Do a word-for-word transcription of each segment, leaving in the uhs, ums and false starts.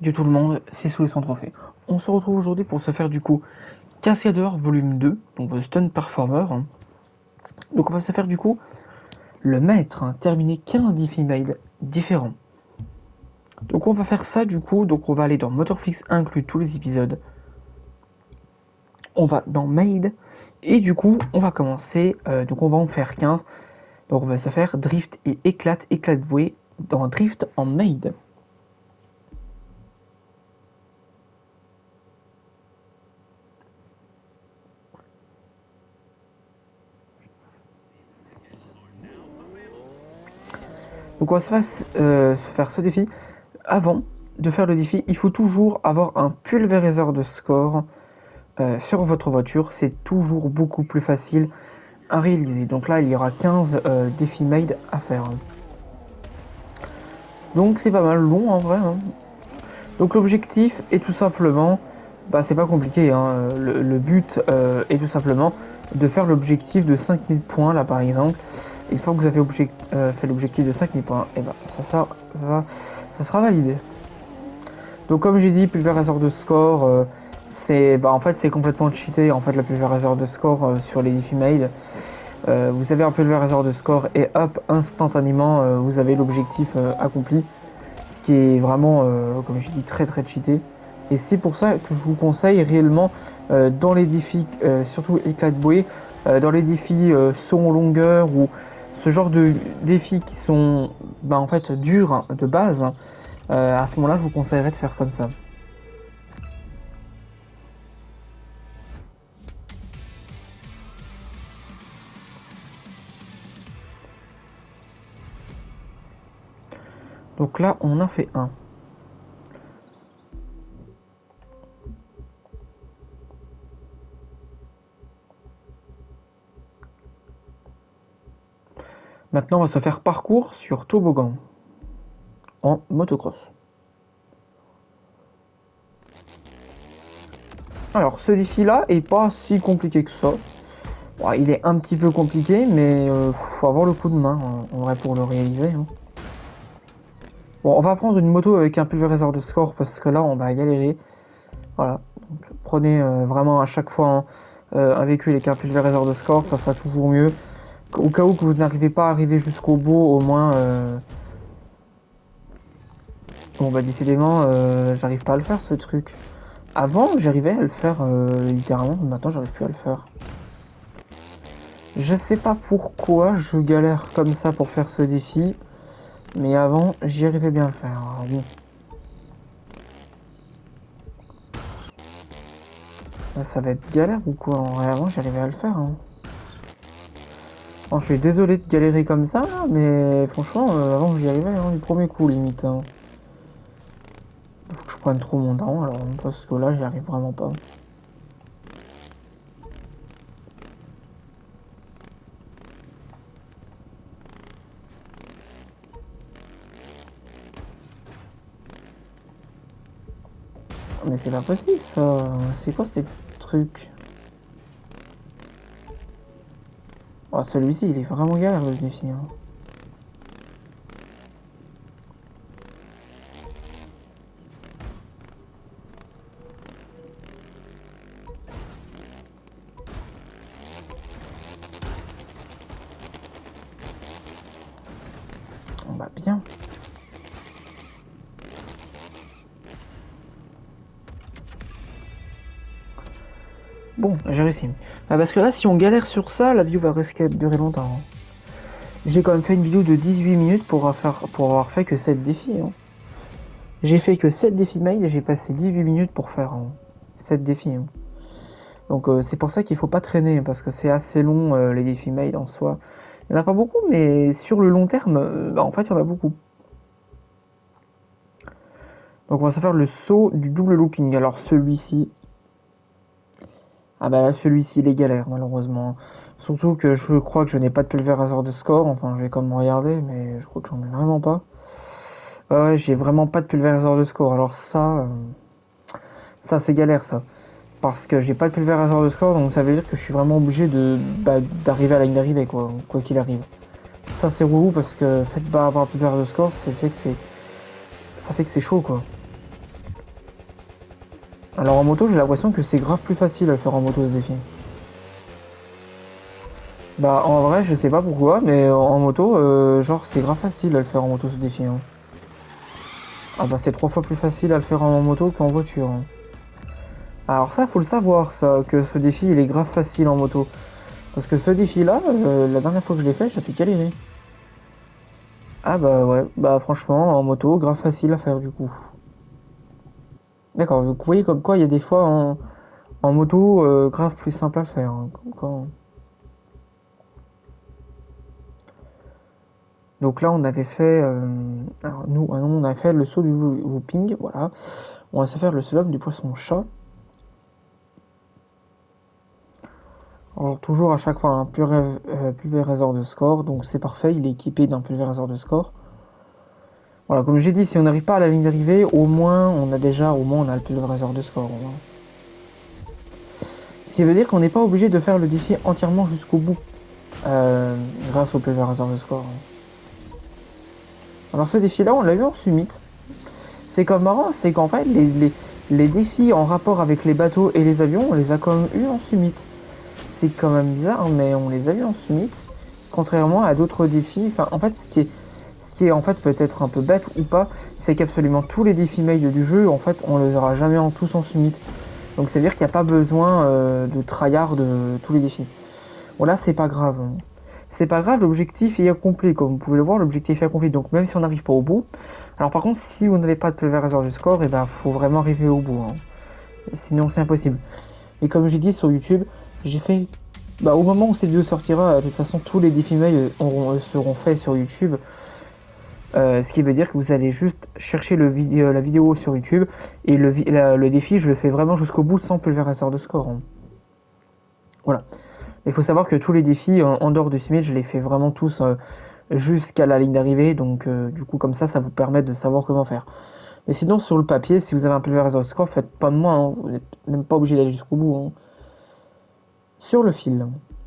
de tout le monde, c'est Soulé sans trophée. On se retrouve aujourd'hui pour se faire du coup Cascadeur volume deux, donc le Stun Performer. Donc on va se faire du coup le maître, hein, terminer quinze défis mail différents. Donc on va faire ça du coup, donc on va aller dans Motorflix inclut tous les épisodes. On va dans Maid, et du coup on va commencer, euh, donc on va en faire quinze. Donc on va se faire Drift et Éclate, Éclate voué dans Drift en Maid. Donc on va se faire, euh, se faire ce défi. Avant de faire le défi, il faut toujours avoir un pulvériseur de score euh, sur votre voiture. C'est toujours beaucoup plus facile à réaliser. Donc là, il y aura quinze euh, défis made à faire. Donc c'est pas mal long en vrai. Hein. Donc l'objectif est tout simplement, bah c'est pas compliqué. Hein. Le, le but euh, est tout simplement de faire l'objectif de cinq mille points là par exemple. Une fois que vous avez object, euh, fait l'objectif de cinq mille points, et bah ça, ça, va, ça sera validé. Donc comme j'ai dit, pulvériseur de score, euh, c'est bah, en fait c'est complètement cheaté. En fait, le pulvériseur de score euh, sur les défis mail, euh, vous avez un pulvériseur de score et hop, instantanément euh, vous avez l'objectif euh, accompli, ce qui est vraiment, euh, comme j'ai dit, très très cheaté. Et c'est pour ça que je vous conseille réellement euh, dans les défis, euh, surtout éclat de bouée, euh, dans les défis euh, saut en longueur ou ce genre de défis qui sont bah, en fait durs hein, de base. Hein, euh, à ce moment-là, je vous conseillerais de faire comme ça. Donc là, on en fait un. Maintenant, on va se faire parcours sur toboggan en motocross. Alors, ce défi-là est pas si compliqué que ça. Bon, il est un petit peu compliqué, mais euh, faut avoir le coup de main en vrai pour le réaliser. Hein. Bon, on va prendre une moto avec un pulvériseur de score parce que là, on va galérer. Voilà. Donc, prenez euh, vraiment à chaque fois hein, euh, un véhicule avec un pulvériseur de score, ça sera toujours mieux. Au cas où que vous n'arrivez pas à arriver jusqu'au bout, au moins. Euh... Bon, bah, décidément, euh, j'arrive pas à le faire ce truc. Avant, j'arrivais à le faire euh, littéralement, maintenant, j'arrive plus à le faire. Je sais pas pourquoi je galère comme ça pour faire ce défi, mais avant, j'y arrivais bien à le faire. Alors, bon. Là, ça va être galère ou quoi? En vrai, avant, j'arrivais à le faire. Hein. Bon, je suis désolé de galérer comme ça, mais franchement, euh, avant, j'y arrivais hein, du premier coup, limite. Hein. Faut que je prenne trop mon temps, alors, parce que là, j'y arrive vraiment pas. Mais c'est pas possible ça, c'est quoi ces trucs? Oh, celui-ci il est vraiment galère le défi. Hein. On va bien. Bon, j'ai réussi. Ah, parce que là, si on galère sur ça, la vidéo va risquer de durer longtemps. Hein. J'ai quand même fait une vidéo de dix-huit minutes pour avoir, faire, pour avoir fait que sept défis. Hein. J'ai fait que sept défis mail et j'ai passé dix-huit minutes pour faire hein, sept défis. Hein. Donc euh, c'est pour ça qu'il faut pas traîner, parce que c'est assez long euh, les défis mail en soi. Il n'y en a pas beaucoup, mais sur le long terme, euh, bah, en fait, il y en a beaucoup. Donc on va se faire le saut du double looping. Alors celui-ci... Ah bah là, celui-ci, il est galère, malheureusement. Surtout que je crois que je n'ai pas de pulvériseur de score. Enfin, je vais quand même regarder, mais je crois que j'en ai vraiment pas. Ouais, ouais, j'ai vraiment pas de pulvériseur de score. Alors ça... Euh... Ça, c'est galère, ça. Parce que j'ai pas de pulvériseur de score, donc ça veut dire que je suis vraiment obligé de bah, d'arriver à la ligne d'arrivée, quoi. Quoi qu'il arrive. Ça, c'est relou, parce que fait pas avoir un pulvériseur de score, ça fait que c'est... Ça fait que c'est chaud, quoi. Alors en moto, j'ai l'impression que c'est grave plus facile à le faire en moto ce défi. Bah en vrai, je sais pas pourquoi, mais en moto, euh, genre c'est grave facile à le faire en moto ce défi. Hein. Ah bah c'est trois fois plus facile à le faire en moto qu'en voiture. Hein. Alors ça, faut le savoir, ça, que ce défi il est grave facile en moto. Parce que ce défi-là, euh, la dernière fois que je l'ai fait, j'ai fait galérer. Ah bah ouais, bah franchement, en moto, grave facile à faire du coup. D'accord, donc vous voyez comme quoi il y a des fois en, en moto, euh, grave plus simple à faire. Hein, comme quoi. Donc là, on avait fait, euh, alors nous, ah non, on a fait le saut du whooping, voilà. On va se faire le slalom du poisson-chat. Alors toujours à chaque fois un pulvé- euh, pulvériseur de score, donc c'est parfait, il est équipé d'un pulvériseur de score. Voilà, comme j'ai dit, si on n'arrive pas à la ligne d'arrivée, au moins on a déjà, au moins on a le pulvériseur de score. Au moins. Ce qui veut dire qu'on n'est pas obligé de faire le défi entièrement jusqu'au bout, euh, grâce au pulvériseur de score. Alors ce défi-là, on l'a eu en summit. C'est comme marrant, c'est qu'en fait, les, les, les défis en rapport avec les bateaux et les avions, on les a quand même eu en summit. C'est quand même bizarre, mais on les a eu en summit, contrairement à d'autres défis. Enfin, en fait, ce qui est, ce qui est en fait peut-être un peu bête ou pas, c'est qu'absolument tous les défis mail du jeu, en fait, on les aura jamais en tous en summit. Donc, c'est à dire qu'il n'y a pas besoin euh, de tryhard de tous les défis. Bon, là, c'est pas grave. C'est pas grave, l'objectif est accompli. Comme vous pouvez le voir, l'objectif est accompli. Donc, même si on n'arrive pas au bout. Alors, par contre, si vous n'avez pas de pulvériseur du score, et ben, faut vraiment arriver au bout. Hein. Sinon, c'est impossible. Et comme j'ai dit sur YouTube, j'ai fait. Bah, au moment où cette vidéo sortira, de toute façon, tous les défis mail auront, seront faits sur YouTube. Euh, ce qui veut dire que vous allez juste chercher le vid la vidéo sur YouTube et le, la, le défi, je le fais vraiment jusqu'au bout sans pulvériseur de score. Hein. Voilà. Il faut savoir que tous les défis en, en dehors du summit, je les fais vraiment tous euh, jusqu'à la ligne d'arrivée. Donc, euh, du coup, comme ça, ça vous permet de savoir comment faire. Mais sinon, sur le papier, si vous avez un pulvériseur de score, faites pas de moi. Hein. Vous n'êtes même pas obligé d'aller jusqu'au bout. Hein. Sur le fil.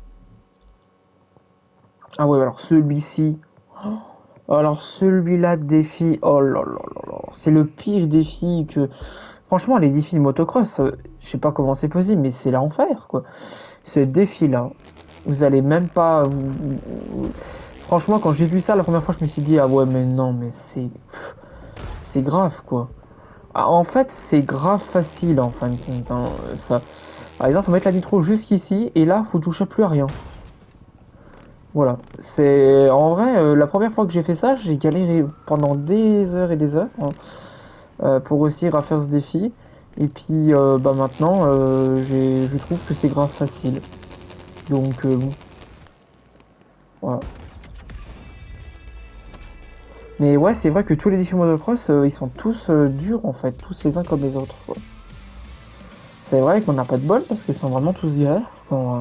Ah ouais, alors celui-ci. Alors celui-là, défi. Oh là là là là. C'est le pire défi que. Franchement, les défis de motocross, euh, je sais pas comment c'est possible, mais c'est l'enfer, quoi. Ce défi-là, vous allez même pas. Vous... Franchement, quand j'ai vu ça la première fois, je me suis dit, ah ouais, mais non, mais c'est. C'est grave, quoi. Ah, en fait, c'est grave facile, en fin de compte. Hein, ça. Par exemple, faut mettre la nitro jusqu'ici, et là, vous touchez plus à rien. Voilà, c'est en vrai euh, la première fois que j'ai fait ça, j'ai galéré pendant des heures et des heures hein, euh, pour réussir à faire ce défi. Et puis euh, bah maintenant, euh, je trouve que c'est grave facile. Donc euh, bon, voilà. Mais ouais, c'est vrai que tous les défis motocross, euh, ils sont tous euh, durs en fait, tous les uns comme les autres. Quoi. C'est vrai qu'on n'a pas de bol parce qu'ils sont vraiment tous durs. Quand, euh...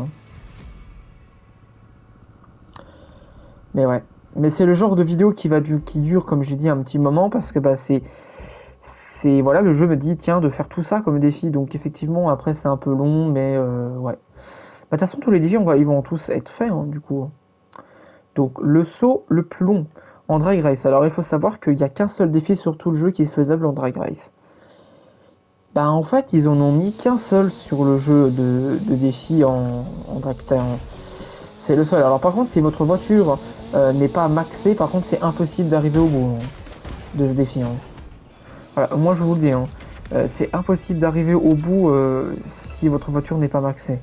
Mais ouais. Mais c'est le genre de vidéo qui va du qui dure comme j'ai dit un petit moment parce que bah c'est c'est voilà le jeu me dit tiens de faire tout ça comme défi donc effectivement après c'est un peu long mais euh, ouais. Bah, de toute façon tous les défis on va ils vont tous être faits hein, du coup. Donc le saut le plus long en drag race. Alors il faut savoir qu'il n'y a qu'un seul défi sur tout le jeu qui est faisable en drag race. Bah en fait ils en ont mis qu'un seul sur le jeu de, de défi en, en drag race. C'est le seul. Alors par contre si votre voiture euh, n'est pas maxée, par contre c'est impossible d'arriver au bout hein, de ce défi. Hein. Voilà, moi je vous le dis, hein, euh, c'est impossible d'arriver au bout euh, si votre voiture n'est pas maxée.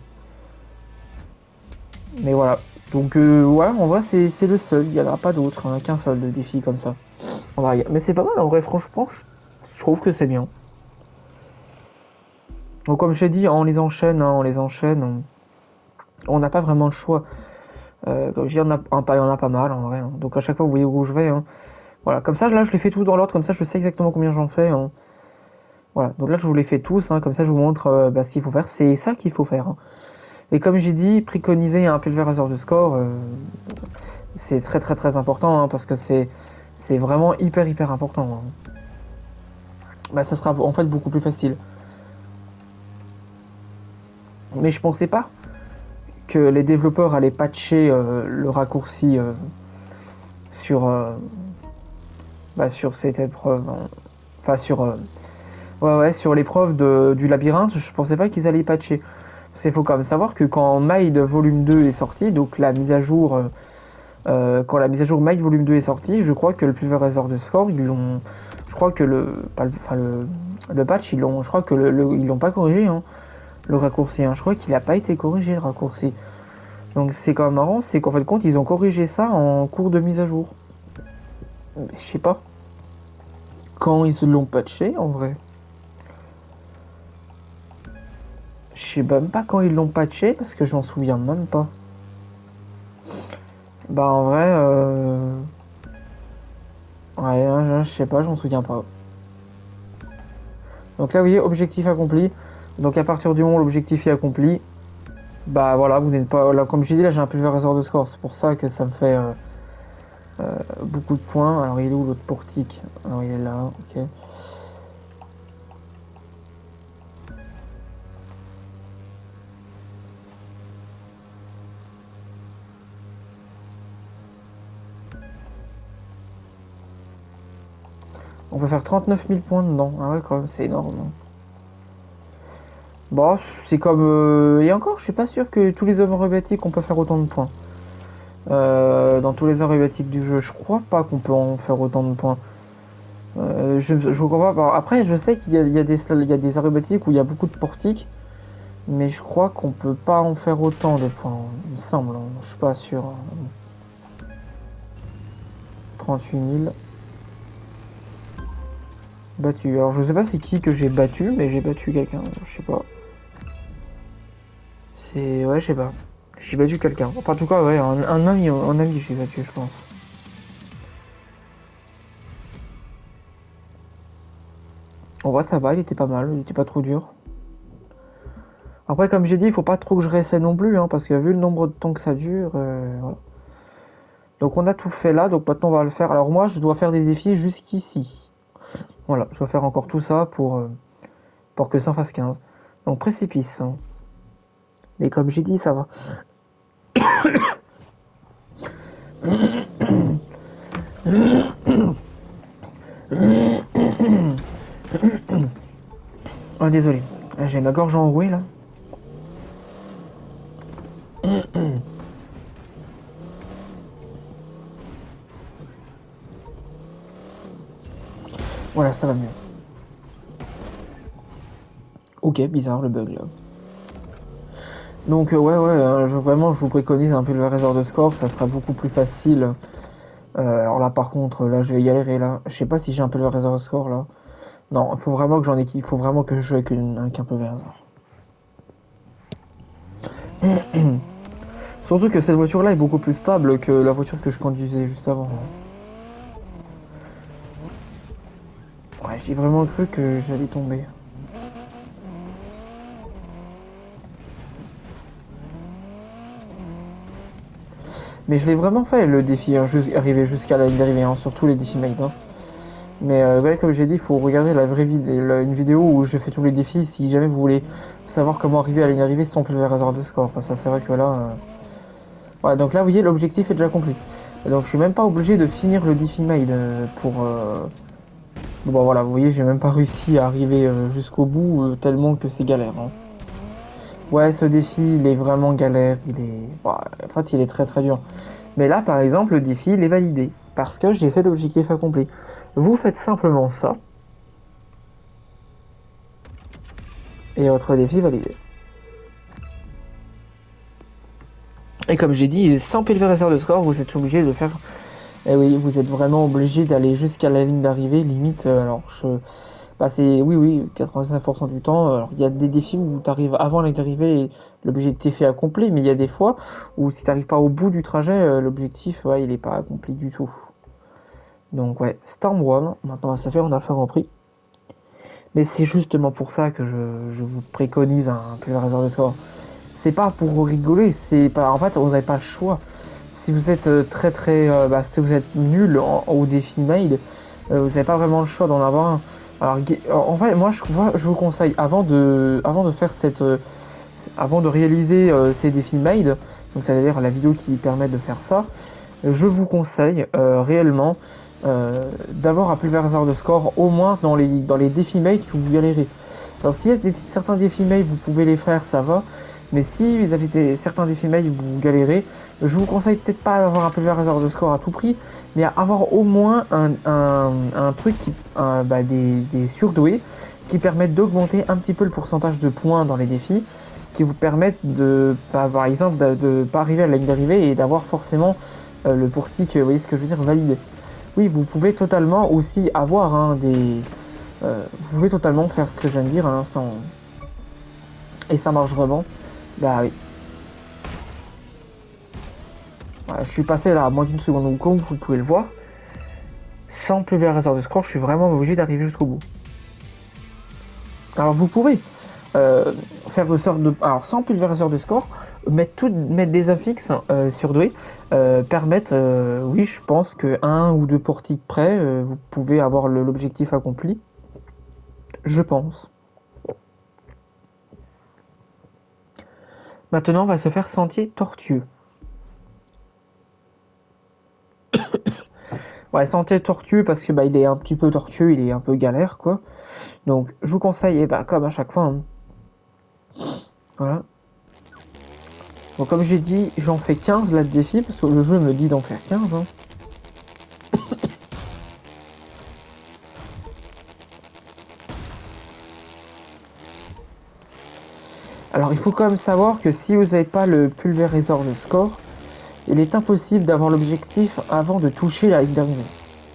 Mais voilà. Donc euh, ouais, en vrai c'est le seul, il n'y en aura pas d'autre, hein, qu'un seul de défi comme ça. En vrai, mais c'est pas mal en vrai, franchement, je trouve que c'est bien. Donc comme je t'ai dit, on les enchaîne, hein, on les enchaîne. On n'a pas vraiment le choix. Euh, comme je dis, il y en a, il y en a pas mal en vrai. Hein. Donc à chaque fois vous voyez où je vais. Hein. Voilà, comme ça là je les fais tous dans l'ordre, comme ça je sais exactement combien j'en fais. Hein. Voilà, donc là je vous les fais tous, hein, comme ça je vous montre euh, bah, ce qu'il faut faire, c'est ça qu'il faut faire. Hein. Et comme j'ai dit, préconiser un pulvériseur de score, euh, c'est très très très important, hein, parce que c'est c'est vraiment hyper hyper important. Hein. Bah ça sera en fait beaucoup plus facile. Mais je pensais pas que les développeurs allaient patcher euh, le raccourci euh, sur, euh, bah, sur cette épreuve, hein. Enfin sur... Euh, Ouais, ouais, sur l'épreuve de- du labyrinthe, je pensais pas qu'ils allaient patcher. Parce qu'il faut quand même savoir que quand Maid Volume deux est sorti, donc la mise à jour, euh, euh, quand la mise à jour Maid Volume deux est sortie, je crois que le pulvériseur de score, ils l'ont, je crois que le, pas le, enfin le, le patch, ils l'ont, je crois que le, le- ils l'ont pas corrigé, hein, le raccourci, hein. Je crois qu'il a pas été corrigé le raccourci. Donc c'est quand même marrant, c'est qu'en fait de compte, ils ont corrigé ça en cours de mise à jour. Mais je sais pas quand ils l'ont patché en vrai. Je sais même pas quand ils l'ont patché parce que je m'en souviens même pas. Bah en vrai, euh... ouais, je, je sais pas, je m'en souviens pas. Donc là, vous voyez, objectif accompli. Donc à partir du moment où l'objectif est accompli, bah voilà, vous n'êtes pas là. Comme j'ai dit, là j'ai un pulvériseur de score, c'est pour ça que ça me fait euh, euh, beaucoup de points. Alors il est où l'autre portique? Alors il est là, ok. On peut faire trente-neuf mille points dedans. Ah ouais, quand même, c'est énorme. Bon, c'est comme. Euh... Et encore, je suis pas sûr que tous les hommes rebétiques on peut faire autant de points. Euh, dans tous les aérobatiques du jeu, je crois pas qu'on peut en faire autant de points. Euh, je, je comprends pas. Après, je sais qu'il y a, il y a des, il y a des aérobatiques où il y a beaucoup de portiques, mais je crois qu'on peut pas en faire autant de points. Il me semble, hein. Je suis pas sûr. trente-huit mille. Battu. Alors, je sais pas c'est qui que j'ai battu, mais j'ai battu quelqu'un. Je sais pas. C'est. Ouais, je sais pas. J'ai battu quelqu'un. Enfin, en tout cas, ouais, un, un ami, un ami j'ai battu, je pense. En vrai, ça va, il était pas mal, il était pas trop dur. Après, comme j'ai dit, il faut pas trop que je réessaie non plus, hein, parce que vu le nombre de temps que ça dure, euh, voilà. Donc on a tout fait là, donc maintenant on va le faire. Alors moi, je dois faire des défis jusqu'ici. Voilà, je dois faire encore tout ça pour, euh, pour que ça en fasse quinze. Donc précipice. Hein. Mais comme j'ai dit, ça va. Oh, désolé. J'ai ma gorge enrouée là. Voilà, ça va mieux. Ok, bizarre le bug là. Donc euh, ouais, ouais, euh, je, vraiment, je vous préconise un pulvériseur de score, ça sera beaucoup plus facile. Euh, alors là, par contre, là, je vais y galérer là. Je sais pas si j'ai un pulvériseur de score là. Non, il faut vraiment que j'en ai, il faut vraiment que je joue avec, une, avec un pulvériseur. Surtout que cette voiture là est beaucoup plus stable que la voiture que je conduisais juste avant. Ouais, j'ai vraiment cru que j'allais tomber. Mais je l'ai vraiment fait le défi, hein, jus arriver jusqu'à la ligne d'arrivée, hein, sur tous les défis made. Hein. Mais euh, ouais, comme j'ai dit, il faut regarder la vraie vidéo, une vidéo où je fais tous les défis si jamais vous voulez savoir comment arriver à la ligne d'arrivée sans pulvériseur de score. Parce que c'est vrai que là... Euh... Ouais, donc là, vous voyez, l'objectif est déjà accompli. Donc je suis même pas obligé de finir le défi made euh, pour... Euh... Bon voilà, vous voyez, j'ai même pas réussi à arriver euh, jusqu'au bout euh, tellement que c'est galère. Hein. Ouais, ce défi, il est vraiment galère. Il est... Bah, en fait, il est très très dur. Mais là, par exemple, le défi, il est validé. Parce que j'ai fait l'objectif accompli. Vous faites simplement ça. Et votre défi validé. Et comme j'ai dit, sans pulvériseur de score, vous êtes obligé de faire... Eh oui, vous êtes vraiment obligé d'aller jusqu'à la ligne d'arrivée, limite... Euh, alors, je... Bah, c'est... Oui, oui, quatre-vingt-dix-neuf pour cent du temps. Alors, il y a des défis où tu arrives avant la ligne d'arrivée et l'objectif est accompli. Mais il y a des fois où si tu n'arrives pas au bout du trajet, euh, l'objectif, ouais, il n'est pas accompli du tout. Donc, ouais, Storm One. Maintenant, ça fait, on a le Grand Prix. Mais c'est justement pour ça que je, je vous préconise un pulvériseur de score. C'est pas pour rigoler, c'est pas. En fait, vous n'avez pas le choix. Si vous êtes très très, euh, bah, si vous êtes nul en, au défi made, euh, vous n'avez pas vraiment le choix d'en avoir un. Alors, en fait, moi, je, je vous conseille avant de, avant de faire cette, euh, avant de réaliser euh, ces défis made, donc c'est-à-dire la vidéo qui permet de faire ça, je vous conseille euh, réellement euh, d'avoir un pulvériseur de score, au moins dans les, dans les défis mail que vous galérez. Alors s'il y a des, certains défis mail, vous pouvez les faire, ça va. Mais si vous avez des, certains défis mail où vous galérez, je vous conseille peut-être pas d'avoir un pulvériseur de score à tout prix, mais avoir au moins un, un, un truc, qui, un, bah, des, des surdoués qui permettent d'augmenter un petit peu le pourcentage de points dans les défis, qui vous permettent de, bah, par exemple, de ne pas arriver à la ligne d'arrivée et d'avoir forcément euh, le portique, vous voyez ce que je veux dire, validé. Oui, vous pouvez totalement aussi avoir hein, des... Euh, vous pouvez totalement faire ce que je viens de dire à l'instant. Et ça marche vraiment. Bah oui. Voilà, je suis passé là à moins d'une seconde, donc comme vous pouvez le voir, sans pulvérisateur de score, je suis vraiment obligé d'arriver jusqu'au bout. Alors vous pouvez euh, faire vos sortes de... Alors sans pulvériseur de score, mettre, tout, mettre des affixes euh, surdoués euh, permettent, euh, oui je pense que un ou deux portiques près, euh, vous pouvez avoir l'objectif accompli. Je pense. Maintenant on va se faire sentier tortueux. Ouais, sentier tortueux parce que bah il est un petit peu tortueux, il est un peu galère quoi. Donc je vous conseille, et bah, comme à chaque fois, hein. Voilà. Bon, comme j'ai dit, j'en fais quinze là de défi, parce que le jeu me dit d'en faire quinze. Hein. Alors il faut quand même savoir que si vous n'avez pas le pulvériseur de score, il est impossible d'avoir l'objectif avant de toucher la ligne d'arrivée.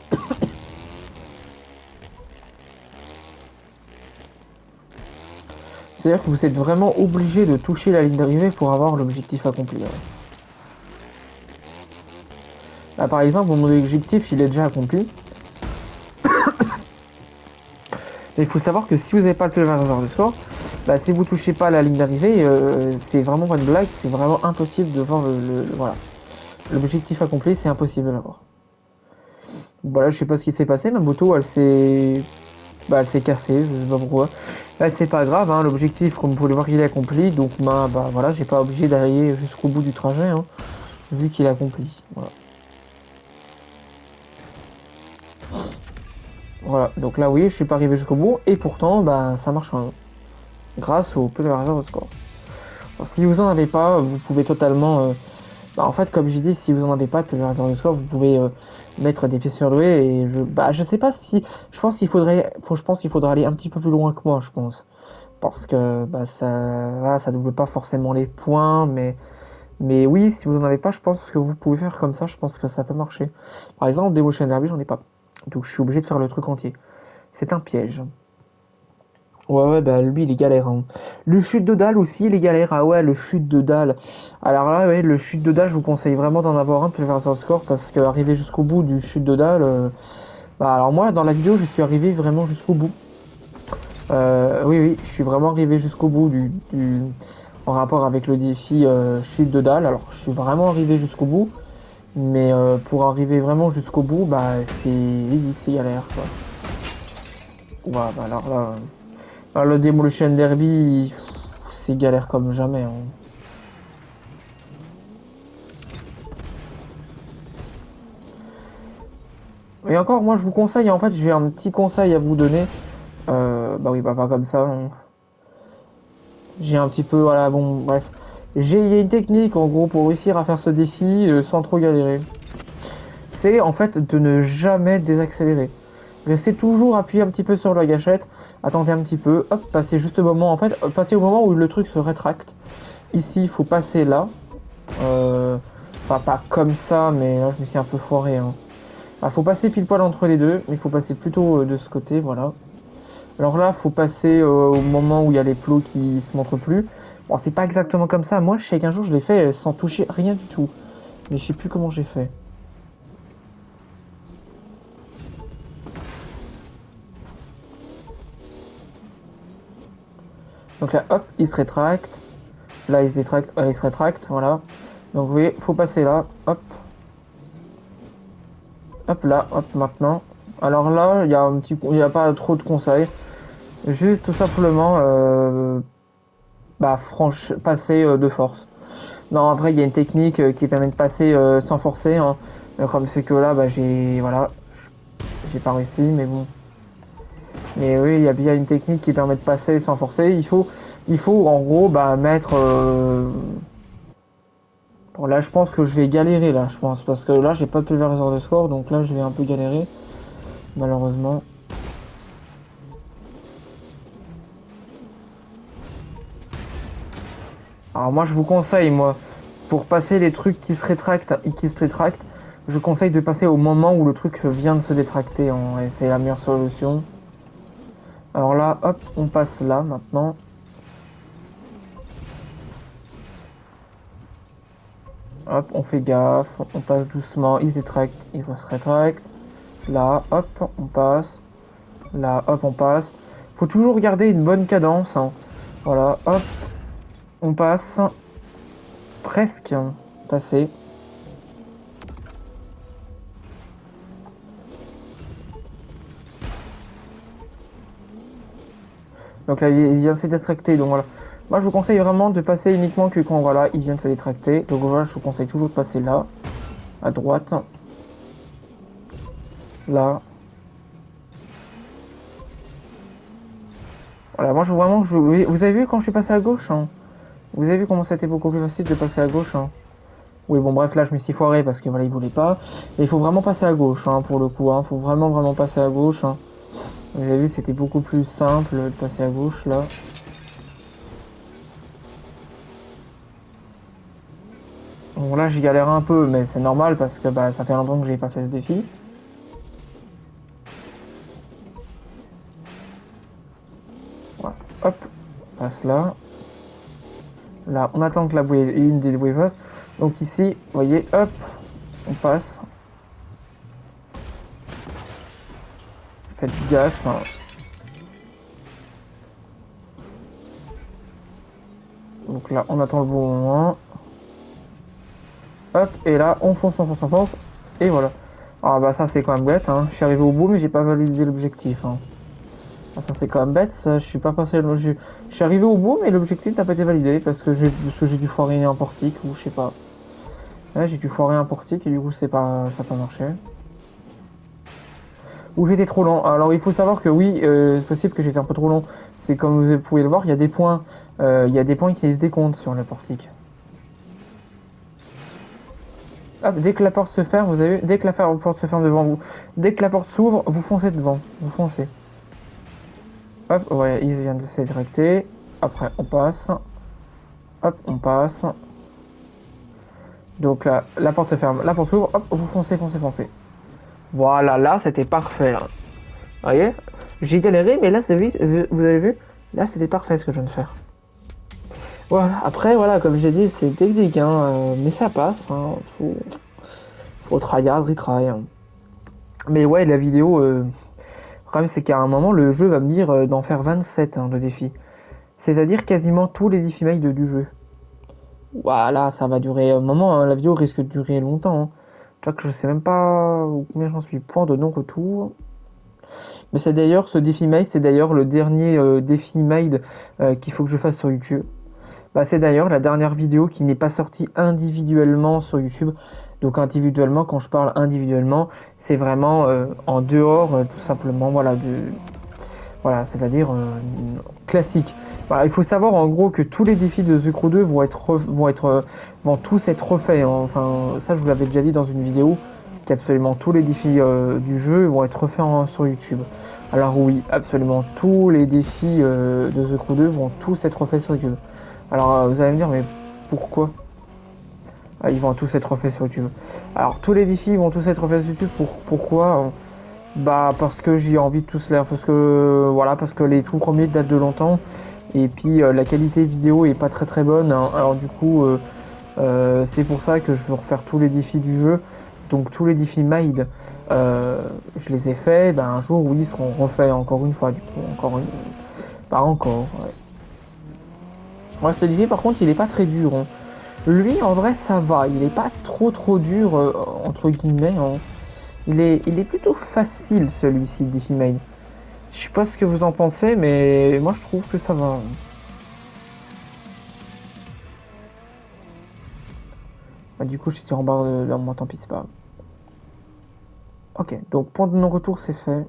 C'est-à-dire que vous êtes vraiment obligé de toucher la ligne d'arrivée pour avoir l'objectif accompli. Ouais. Là par exemple, mon objectif il est déjà accompli. Mais il faut savoir que si vous n'avez pas le pulvériseur de score, bah, si vous touchez pas la ligne d'arrivée, euh, c'est vraiment pas une blague, c'est vraiment impossible de voir le, le, le voilà. L'objectif accompli, c'est impossible à l'avoir. Voilà, je sais pas ce qui s'est passé, ma moto elle s'est bah, elle s'est cassée, je sais pas pourquoi. Là c'est pas grave, hein, l'objectif comme vous pouvez le voir il est accompli, donc bah, bah voilà, j'ai pas obligé d'aller jusqu'au bout du trajet, hein, vu qu'il est accompli. Voilà. Voilà, donc là oui, je suis pas arrivé jusqu'au bout, et pourtant bah ça marche quand même. Grâce au pulvériseur de score. Alors, si vous en avez pas, vous pouvez totalement euh, bah, en fait comme j'ai dit, si vous en avez pas de pulvérisateur de score, vous pouvez euh, mettre des pieds surdoués et je bah je sais pas si je pense qu'il faudrait faut, je pense qu'il faudra aller un petit peu plus loin que moi, je pense. Parce que bah ça voilà, ça double pas forcément les points, mais mais oui, si vous en avez pas, je pense que vous pouvez faire comme ça, je pense que ça peut marcher. Par exemple, des motion derby, j'en ai pas. Donc je suis obligé de faire le truc entier. C'est un piège. Ouais, ouais, bah lui, il est galère. Hein. Le chute de dalle aussi, il est galère. Ah ouais, le chute de dalle. Alors là, ouais, le chute de dalle, je vous conseille vraiment d'en avoir un pour faire son score parce qu'arriver jusqu'au bout du chute de dalle. Euh... Bah, alors moi, dans la vidéo, je suis arrivé vraiment jusqu'au bout. Euh, oui, oui, je suis vraiment arrivé jusqu'au bout du, du, en rapport avec le défi euh, chute de dalle. Alors, je suis vraiment arrivé jusqu'au bout. Mais euh, pour arriver vraiment jusqu'au bout, bah, c'est c'est galère, quoi. Ouais, bah alors là. Alors, le Demolition Derby, c'est galère comme jamais. Hein. Et encore, moi je vous conseille, en fait, j'ai un petit conseil à vous donner. Euh, bah oui, bah pas comme ça. Hein. J'ai un petit peu, voilà, bon, bref. J'ai une technique, en gros, pour réussir à faire ce défi euh, sans trop galérer. C'est, en fait, de ne jamais désaccélérer. Restez toujours appuyé un petit peu sur la gâchette. Attendez un petit peu, hop, passez juste au moment, en fait, passez au moment où le truc se rétracte. Ici, il faut passer là. Euh, enfin, pas comme ça, mais là, je me suis un peu foiré. Hein. Il faut passer pile poil entre les deux, mais il faut passer plutôt euh, de ce côté, voilà. Alors là, il faut passer euh, au moment où il y a les plots qui se montrent plus. Bon, c'est pas exactement comme ça. Moi, je sais qu'un jour, je l'ai fait sans toucher rien du tout. Mais je sais plus comment j'ai fait. Donc là, hop, il se rétracte. Là, il se rétracte, euh, il se rétracte, voilà. Donc vous voyez, faut passer là, hop. Hop là, hop, maintenant. Alors là, il y a un petit, il n'y a pas trop de conseils. Juste tout simplement, euh, bah, franche, passer euh, de force. Non, après, il y a une technique euh, qui permet de passer euh, sans forcer. Hein. Comme c'est que là, bah, j'ai, voilà. j'ai pas réussi, mais bon. Mais oui, il y a bien une technique qui permet de passer sans forcer. Il faut, il faut en gros bah, mettre... Euh... Bon, là, je pense que je vais galérer, là, je pense. Parce que là, j'ai pas pulvériseur de score, donc là, je vais un peu galérer. Malheureusement. Alors moi, je vous conseille, moi, pour passer les trucs qui se rétractent et qui se rétractent, je conseille de passer au moment où le truc vient de se détracter. En... Et c'est la meilleure solution. Alors là, hop, on passe là, maintenant. Hop, on fait gaffe, on passe doucement, il se rétracte, il se rétracte. Là, hop, on passe. Là, hop, on passe. Faut toujours garder une bonne cadence. Hein. Voilà, hop, on passe. Presque passé. Donc là, il vient de se détracter, donc voilà. Moi, je vous conseille vraiment de passer uniquement que quand, voilà, il vient de se détracter. Donc voilà, je vous conseille toujours de passer là, à droite. Là. Voilà, moi, je veux vraiment... Je... Vous avez vu quand je suis passé à gauche hein. Vous avez vu comment c'était beaucoup plus facile de passer à gauche hein. Oui, bon, bref, là, je me suis foiré parce que, voilà, il voulait pas. Et il faut vraiment passer à gauche, hein, pour le coup, hein. Faut vraiment, vraiment passer à gauche, hein. Vous avez vu, c'était beaucoup plus simple de passer à gauche, là. Bon, là, j'y galère un peu, mais c'est normal parce que, bah, ça fait longtemps que j'ai pas fait ce défi. Voilà. Hop, on passe là. Là, on attend que la bouée, une des bouées fasse. Donc ici, vous voyez, hop, on passe. Faites gaffe, hein. Donc là, on attend le bon moment. Hop, et là, on fonce, on fonce, on fonce. Et voilà. Ah bah ça, c'est quand même bête, hein. Je suis arrivé au bout, mais j'ai pas validé l'objectif, hein. Ah, ça, c'est quand même bête, ça. Je suis pas passé... Je, je suis arrivé au bout, mais l'objectif n'a pas été validé parce que j'ai j'ai dû foirer un portique ou je sais pas. Ouais, j'ai dû foirer un portique et du coup, c'est pas... ça n'a pas marché. Ou j'étais trop lent. Alors, il faut savoir que oui, euh, c'est possible que j'étais un peu trop long. C'est comme vous pouvez le voir, il y a des points... Euh, il y a des points qui se décomptent sur le portique. Hop, dès que la porte se ferme, vous avez vu, dès que la porte se ferme devant vous, dès que la porte s'ouvre, vous foncez devant, vous foncez. Hop, ouais, il vient de se directer. Après, on passe. Hop, on passe. Donc là, la porte se ferme, la porte s'ouvre, hop, vous foncez, foncez, foncez. Voilà, là, c'était parfait. Là. Vous voyez, j'ai galéré, mais là, c'est vite, vous avez vu, là, c'était parfait ce que je viens de faire. Voilà, après, voilà, comme j'ai dit, c'est technique, hein, euh, mais ça passe, hein, faut, faut tryhard, retry. Hein. Mais ouais, la vidéo, euh, le problème, c'est qu'à un moment, le jeu va me dire euh, d'en faire vingt-sept hein, de défis. C'est-à-dire quasiment tous les défis mails du jeu. Voilà, ça va durer un moment, hein, la vidéo risque de durer longtemps. Hein. Tu vois que je sais même pas combien j'en suis, point de non-retour. Mais c'est d'ailleurs, ce défi mail, c'est d'ailleurs le dernier euh, défi mail euh, qu'il faut que je fasse sur YouTube. Bah, c'est d'ailleurs la dernière vidéo qui n'est pas sortie individuellement sur YouTube. Donc individuellement, quand je parle individuellement, c'est vraiment euh, en dehors, euh, tout simplement, voilà, de, voilà, c'est-à-dire euh, classique. Voilà, il faut savoir en gros que tous les défis de The Crew deux vont être, vont être, euh, vont tous être refaits. Hein. Enfin, ça je vous l'avais déjà dit dans une vidéo, qu'absolument tous les défis euh, du jeu vont être refaits en, sur YouTube. Alors oui, absolument tous les défis euh, de The Crew deux vont tous être refaits sur YouTube. Alors euh, vous allez me dire, mais pourquoi ah, ils vont tous être refaits sur YouTube. Alors tous les défis vont tous être refaits sur YouTube. Pour, pourquoi Bah parce que j'ai envie de tous les, parce que voilà, parce que les tout premiers datent de longtemps. Et puis euh, la qualité vidéo est pas très très bonne. Hein. Alors du coup, euh, euh, c'est pour ça que je veux refaire tous les défis du jeu. Donc tous les défis made, euh, je les ai faits. Ben, un jour, oui, ils seront refaits encore une fois. Du coup, encore une, pas encore. Ouais. Moi, ce défi, par contre, il est pas très dur. Hein. Lui, en vrai, ça va. Il est pas trop trop dur euh, entre guillemets. Hein. Il est, il est plutôt facile celui-ci, défi made. Je sais pas ce que vous en pensez, mais moi je trouve que ça va. Bah, du coup, je suis en barre de... Là, moi, tant pis, c'est pas grave. Ok, donc point de non-retour, c'est fait.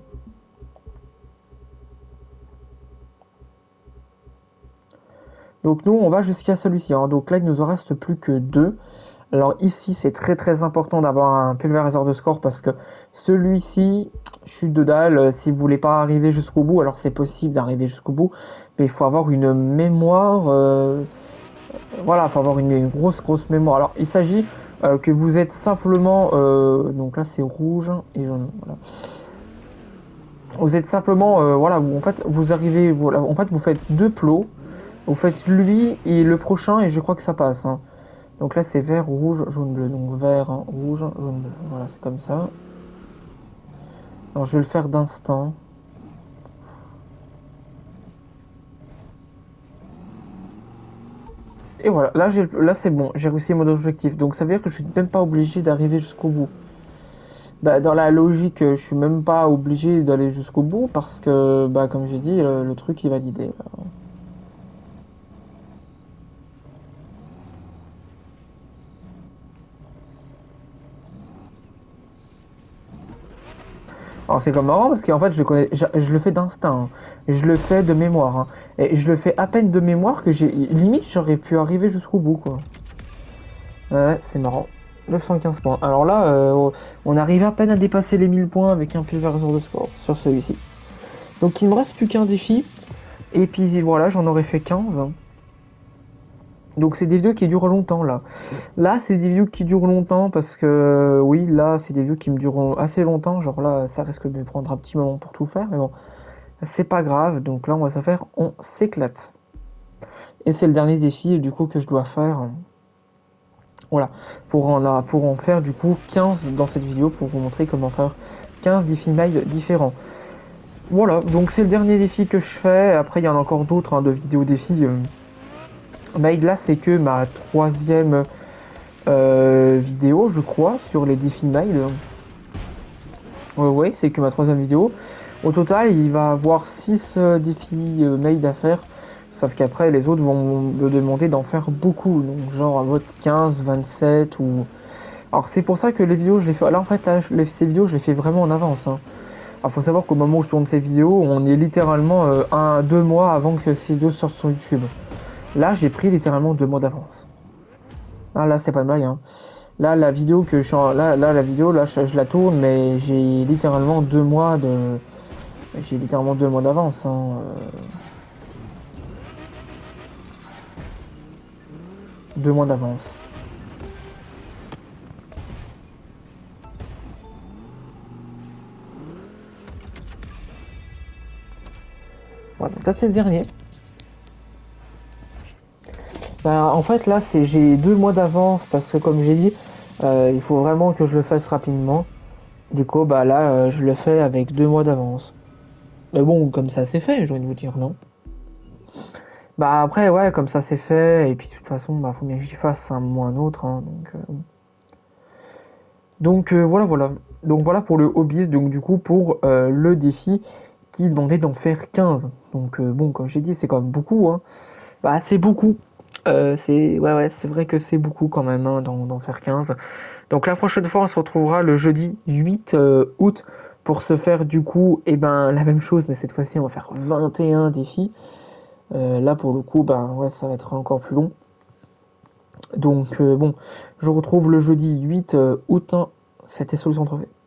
Donc nous, on va jusqu'à celui-ci. Hein. Donc là, il nous en reste plus que deux. Alors ici, c'est très très important d'avoir un pulvériseur de score parce que celui-ci, chute de dalle, euh, si vous voulez pas arriver jusqu'au bout, alors c'est possible d'arriver jusqu'au bout, mais il faut avoir une mémoire, euh, voilà, il faut avoir une, une grosse grosse mémoire. Alors il s'agit euh, que vous êtes simplement, euh, donc là c'est rouge et jaune, voilà. Vous êtes simplement, euh, voilà, vous, en fait vous arrivez, voilà, en fait vous faites deux plots, vous faites lui et le prochain et je crois que ça passe. Hein. Donc là c'est vert, rouge, jaune, bleu. Donc vert, hein, rouge, jaune, bleu. Voilà, c'est comme ça. Alors je vais le faire d'instant. Et voilà, là, j'ai, là c'est bon, j'ai réussi mon objectif. Donc ça veut dire que je suis même pas obligé d'arriver jusqu'au bout. Bah, dans la logique, je suis même pas obligé d'aller jusqu'au bout parce que, bah, comme j'ai dit, le, le truc est validé. Alors c'est comme marrant parce qu'en fait je le connais, je, je le fais d'instinct, hein. Je le fais de mémoire, hein. Et je le fais à peine de mémoire que j'ai limite j'aurais pu arriver jusqu'au bout quoi. Ouais, c'est marrant. neuf cent quinze points. Alors là, euh, on arrive à peine à dépasser les mille points avec un pulvériseur de sport sur celui-ci. Donc il me reste plus qu'un défi. Et puis voilà, j'en aurais fait quinze. Donc c'est des vidéos qui durent longtemps là. Là, c'est des vidéos qui durent longtemps parce que oui, là, c'est des vidéos qui me dureront assez longtemps. Genre là, ça risque de me prendre un petit moment pour tout faire, mais bon, c'est pas grave. Donc là, on va se faire, on s'éclate. Et c'est le dernier défi du coup que je dois faire. Voilà, pour en, pour en faire du coup quinze dans cette vidéo pour vous montrer comment faire quinze défis mail différents. Voilà, donc c'est le dernier défi que je fais. Après, il y en a encore d'autres hein, de vidéos défis. Euh, mail là, c'est que ma troisième euh, vidéo, je crois, sur les défis mail. Ouais, ouais, c'est que ma troisième vidéo. Au total, il va avoir six euh, défis euh, mail à faire. Sauf qu'après, les autres vont me demander d'en faire beaucoup. Donc, genre, à votre quinze, vingt-sept ou. Alors, c'est pour ça que les vidéos, je les fais. Là, en fait, là, les, ces vidéos, je les fais vraiment en avance. Hein. Alors, faut savoir qu'au moment où je tourne ces vidéos, on est littéralement euh, un, deux mois avant que ces vidéos sortent sur YouTube. Là, j'ai pris littéralement deux mois d'avance. Ah, là, c'est pas mal, hein. Là, la vidéo que je suis en... là, là, la vidéo, là, je, je la tourne, mais j'ai littéralement deux mois de. J'ai littéralement deux mois d'avance. Hein. Euh... Deux mois d'avance. Voilà, ça c'est le dernier. Bah, en fait, là, c'est j'ai deux mois d'avance parce que, comme j'ai dit, euh, il faut vraiment que je le fasse rapidement. Du coup, bah là, euh, je le fais avec deux mois d'avance. Mais bon, comme ça c'est fait, j'ai envie de vous dire, non? Bah après, ouais, comme ça c'est fait, et puis de toute façon, bah faut bien que j'y fasse un moment ou un autre, hein, donc... Euh... Donc euh, voilà, voilà. Donc voilà pour le hobby, donc du coup pour euh, le défi qui demandait d'en faire quinze. Donc euh, bon, comme j'ai dit, c'est quand même beaucoup, hein. Bah c'est beaucoup. Euh, c'est ouais, ouais, c'est vrai que c'est beaucoup quand même hein, d'en, d'en faire quinze. Donc la prochaine fois, on se retrouvera le jeudi huit euh, août pour se faire du coup, et eh ben la même chose, mais cette fois-ci, on va faire vingt et un défis. Euh, là pour le coup, ben ouais, ça va être encore plus long. Donc euh, bon, je retrouve le jeudi huit euh, août. Hein. C'était Solution Trophée.